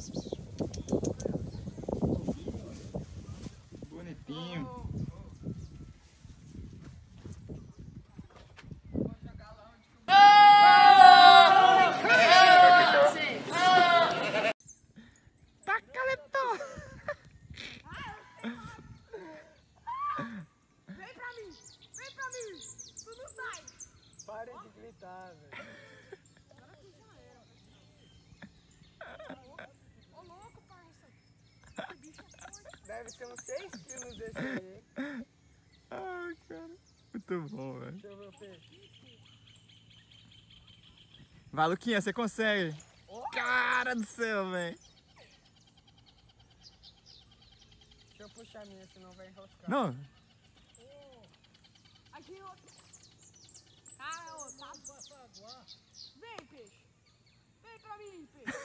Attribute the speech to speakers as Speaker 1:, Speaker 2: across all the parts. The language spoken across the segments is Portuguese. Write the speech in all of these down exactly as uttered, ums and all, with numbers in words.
Speaker 1: Bonitinho.
Speaker 2: Para de gritar, velho.
Speaker 3: Ô louco, parça. Que bicho é forte.
Speaker 2: Deve ter uns seis quilos desse aí.
Speaker 1: Ai, cara. Muito bom, velho.
Speaker 2: Deixa eu ver o peixe.
Speaker 1: Vai, Luquinha, você consegue.
Speaker 2: Oh.
Speaker 1: Cara do céu, velho.
Speaker 2: Deixa eu puxar a minha, senão vai enroscar.
Speaker 1: Não.
Speaker 3: Oh. Aqui, outro. Ah, ô, tá. Vem, peixe. Vem pra mim, peixe.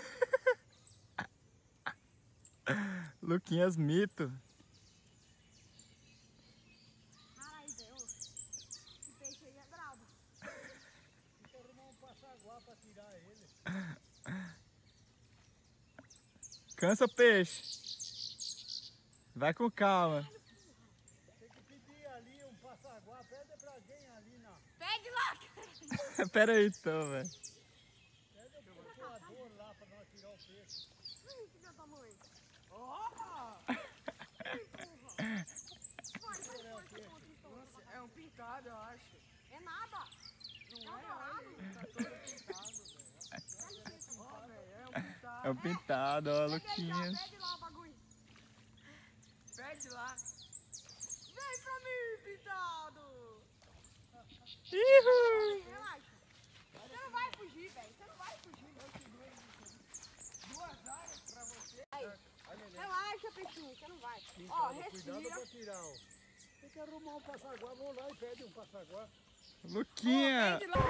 Speaker 1: Luquinhas mito.
Speaker 3: Caralho, velho. Esse peixe aí é brabo.
Speaker 2: Tem que arrumar um passaguá pra tirar ele.
Speaker 1: Cansa, peixe. Vai com calma.
Speaker 2: Tem que pedir ali um passaguá. Pede pra alguém ali na...
Speaker 3: Pede lá, cara.
Speaker 1: Pera aí então, velho.
Speaker 2: Pede o voador lá pra nós tirar o peixe.
Speaker 3: Ih, filha da mãe. Ó! Vai, vai, vai, vai.
Speaker 2: É um pintado, eu acho.
Speaker 3: É nada.
Speaker 2: Não é? Olha, tá todo pintado, velho. Ó, velho, é um pintado.
Speaker 1: É o pintado, ó,
Speaker 3: Pede aí,
Speaker 1: Luquinhas.
Speaker 3: Pede lá o bagulho.
Speaker 2: Pede lá.
Speaker 3: Vem pra mim, pintado.
Speaker 1: Ihu!
Speaker 3: Relaxa. Você não vai fugir, velho. Você não vai fugir.
Speaker 2: Duas áreas pra você.
Speaker 3: Relaxa, peixinho. Você não vai. Ó,
Speaker 2: Cuidado
Speaker 3: respira.
Speaker 2: pra tirar, ó. Tem que arrumar um passaguá. Vou lá e pede um passaguá.
Speaker 1: Luquinha!
Speaker 3: Pede lá.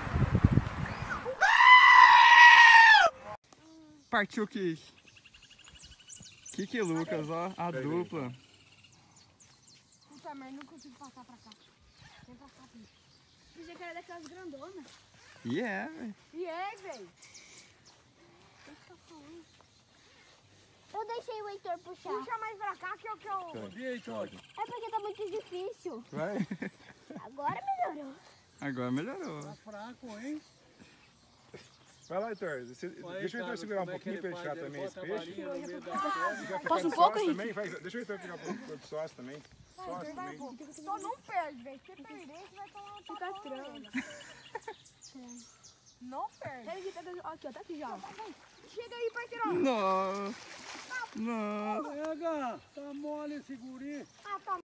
Speaker 1: Partiu o Kiki. Kiki e Lucas, ó, a dupla.
Speaker 3: Puta merda, não consigo passar pra cá. Vem pra cá, bicho. Pensei que era daquelas grandonas.
Speaker 1: E é, velho.
Speaker 3: E é, velho. O que você tá falando?
Speaker 4: Eu deixei o Heitor puxar.
Speaker 3: Puxa mais pra cá que eu... Que eu...
Speaker 2: E aí, Todd?
Speaker 4: É porque tá muito difícil.
Speaker 1: Vai.
Speaker 4: Agora melhorou.
Speaker 1: Agora melhorou.
Speaker 2: Tá fraco, hein?
Speaker 5: Vai lá, Heitor. Você- Deixa o Heitor segurar um pouquinho pra ele tirar também esse peixe.
Speaker 3: Posso um pouco, Henrique?
Speaker 5: Também, vai, deixa o Heitor pegar um pouco de sócio também. Sócio também.
Speaker 3: Só não perde, velho. Se perder, você vai tomar uma
Speaker 4: Fica
Speaker 3: tapona
Speaker 4: estranho.
Speaker 3: ainda. Não perde.
Speaker 4: Aqui, tá aqui, ó, tá aqui já.
Speaker 3: Chega aí, parceirão.
Speaker 1: Nossa. Nossa.
Speaker 2: Pega! Tá mole esse guri.
Speaker 3: Ah, tá.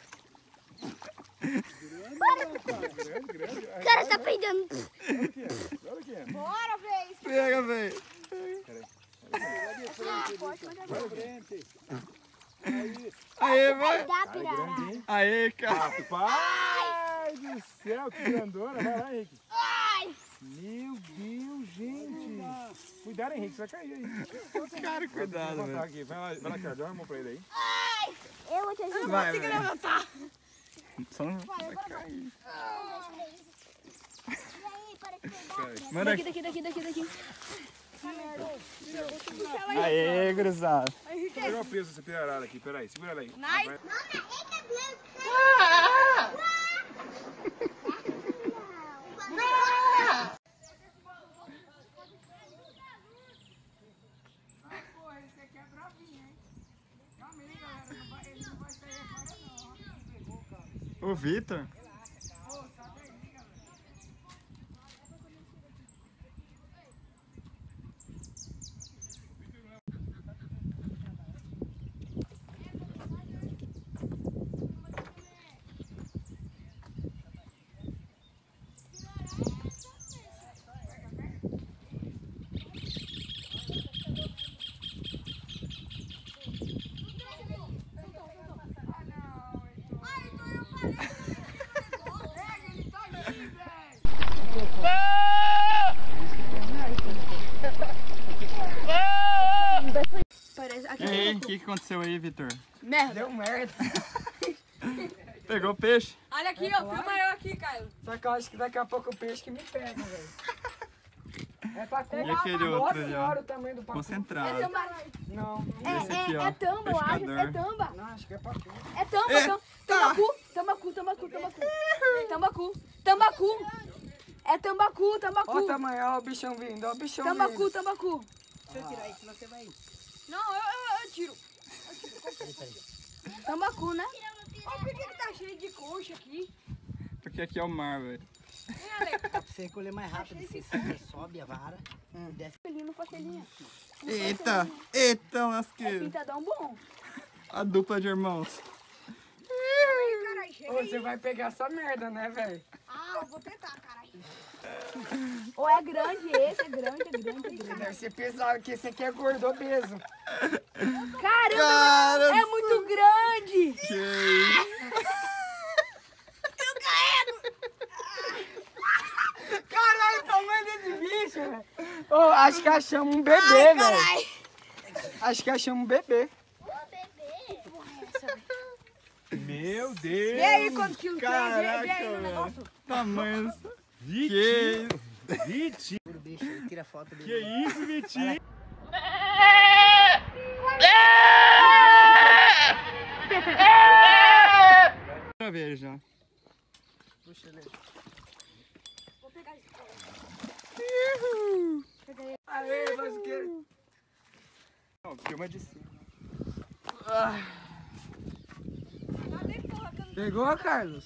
Speaker 5: Grande, grande.
Speaker 4: O cara tá peidando.
Speaker 5: Olha aqui, olha aqui.
Speaker 3: Bora, velho.
Speaker 1: Pega, velho.
Speaker 2: Lá de frente,
Speaker 3: Pode, pode
Speaker 2: Lá
Speaker 3: agora.
Speaker 2: de frente. Aí.
Speaker 1: Aê, vai.
Speaker 4: Dá,
Speaker 5: Ai,
Speaker 4: pirará.
Speaker 5: grande, hein?
Speaker 1: Aê, cara.
Speaker 5: Rapaz do céu, que grandona. Vai lá, Henrique.
Speaker 4: Ai,
Speaker 5: Meu Deus, gente. Cuidado, Henrique, você vai cair aí.
Speaker 1: Cara,
Speaker 5: Vou
Speaker 1: cuidado,
Speaker 5: levantar
Speaker 1: velho.
Speaker 5: aqui. Vai lá, vai lá, Carlos. Dá uma mão pra ele aí.
Speaker 4: eu vou te ajudar.
Speaker 1: Vai,
Speaker 3: Tem que
Speaker 1: velho.
Speaker 3: levantar.
Speaker 1: Só não vai cair.
Speaker 4: E aí, para de peidar.
Speaker 1: Manda
Speaker 4: Daqui,
Speaker 1: aqui.
Speaker 4: daqui, daqui, daqui, daqui.
Speaker 1: Aê, gurizada.
Speaker 5: Pega o peso dessa pirarara aqui. Peraí, segura ela aí.
Speaker 3: Nice.
Speaker 5: Vai.
Speaker 2: Pô, esse aqui é bravinho, hein? Calma aí, galera. Não vai, ele não vai sair agora, não. Pegou, cara.
Speaker 1: O Vitor.
Speaker 2: Pô, sabe aí, galera.
Speaker 3: Parece... Aqui.
Speaker 1: Ei, o que, que aconteceu aí, Vitor?
Speaker 3: Merda.
Speaker 2: Deu merda.
Speaker 1: Pegou o peixe?
Speaker 3: Olha aqui, ó. Filma eu aqui, Caio.
Speaker 2: Só que eu acho que daqui a pouco o peixe que me pega, velho. É pacu.
Speaker 1: E aquele
Speaker 2: Nossa
Speaker 1: outro ali,
Speaker 2: senhora,
Speaker 1: ó.
Speaker 2: o tamanho do pacu.
Speaker 1: Concentrado.
Speaker 2: Não,
Speaker 1: Esse
Speaker 3: É,
Speaker 1: aqui,
Speaker 3: é,
Speaker 1: ó.
Speaker 3: é tamba, eu acho.
Speaker 1: Pescador.
Speaker 3: É tamba.
Speaker 2: não, acho que é pacu.
Speaker 3: É tamba,
Speaker 1: É,
Speaker 3: tam-
Speaker 1: tá.
Speaker 3: tambacu. Tambacu, tambacu, tambacu. Tambacu, tambacu. É tambacu,
Speaker 2: Olha o
Speaker 3: tambacu.
Speaker 2: tamanho, olha o bichão vindo, olha o bichão
Speaker 3: Tambacu,
Speaker 2: vindo.
Speaker 3: tambacu.
Speaker 6: Deixa eu tirar isso, senão você vai...
Speaker 3: Não, eu, eu, eu tiro. Eu tiro. Tambacu, né? Olha por que que tá cheio de concha aqui.
Speaker 1: Porque aqui é o mar, velho.
Speaker 3: Hein, Alex?
Speaker 6: Dá pra você recolher mais rápido, você, você sobe a vara e desce.
Speaker 3: Ali no facelinha.
Speaker 1: Eita, eita,
Speaker 3: É
Speaker 1: lasqueiro.
Speaker 3: pintadão bom.
Speaker 1: A dupla de irmãos.
Speaker 3: Caralho, chega
Speaker 2: Ô, você vai pegar essa merda, né, velho?
Speaker 3: Ah, eu vou tentar, caralho. Ou é grande esse, é grande, é grande, é grande.
Speaker 2: Deve ser pesado, que esse aqui é gordo obeso.
Speaker 3: Caramba,
Speaker 1: Cara,
Speaker 3: é muito grande.
Speaker 1: que isso?
Speaker 2: Caralho, o tamanho desse bicho, velho. Ô, acho que achamos um bebê, velho. Acho que achamos um bebê.
Speaker 5: Meu Deus!
Speaker 3: Vê aí quantos quilos tem, vê,
Speaker 1: Caraca,
Speaker 3: vê aí no
Speaker 1: velho.
Speaker 3: negócio.
Speaker 1: Tamanhos. Que
Speaker 5: Vitinho!
Speaker 1: isso?
Speaker 5: Vitinho!
Speaker 6: Segura o bicho aí, tira a foto dele.
Speaker 5: Que isso, Vitinho?
Speaker 1: Outra vez já.
Speaker 2: Puxa ele.
Speaker 3: Vou pegar isso.
Speaker 2: Aê, lasqueiro.
Speaker 1: Não, filma de cima.
Speaker 3: Cadê, porra? Que eu não-
Speaker 2: Pegou, Carlos?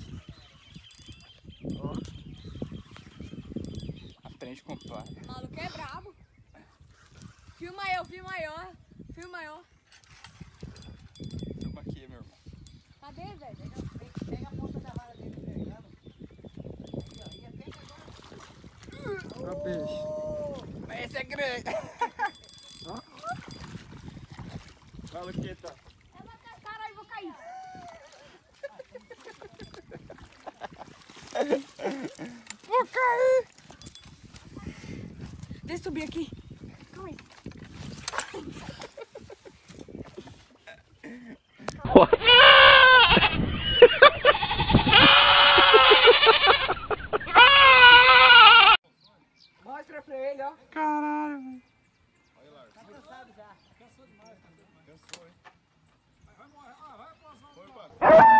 Speaker 1: Aprende com o pai.
Speaker 3: O maluco é brabo. Filma eu, filma eu, ó. Filma eu.
Speaker 1: Filma aqui, meu irmão.
Speaker 3: Cadê, velho?
Speaker 6: Pega a ponta da vara dele pegando.
Speaker 2: Olha o peixe.
Speaker 1: Mas esse é grande. Fala o que tá?
Speaker 3: Eu vou cair, caralho, vou cair.
Speaker 2: Vou cair.
Speaker 3: Deixa eu subir aqui. Calma aí.
Speaker 2: Mostra pra ele, ó.
Speaker 1: Caralho, velho.
Speaker 6: Tá cansado já. Cansou demais. Cansou, hein? Vai, vai, vai, vai, vai, vai, vai, vai, vai, vai, vai, vai, vai, vai,